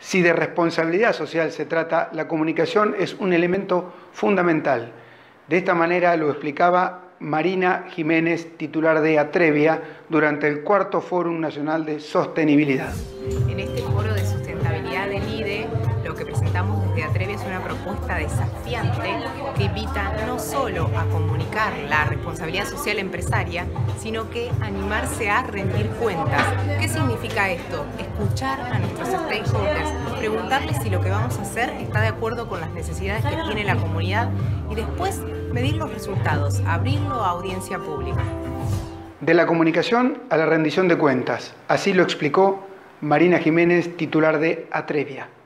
Si de responsabilidad social se trata, la comunicación es un elemento fundamental. De esta manera lo explicaba Marina Jiménez, titular de Atrevia, durante el cuarto Fórum Nacional de Sostenibilidad. En este foro de sustentabilidad del IDE, lo que presentamos desde Atrevia es una propuesta desafiante que invita no solo a comunicar la responsabilidad social empresaria, sino que animarse a rendir cuentas. ¿Qué significa esto? Escuchar a nuestros stakeholders, preguntarles si lo que vamos a hacer está de acuerdo con las necesidades que tiene la comunidad y después medir los resultados, abrirlo a audiencia pública. De la comunicación a la rendición de cuentas, así lo explicó Marina Jiménez, titular de Atrevia.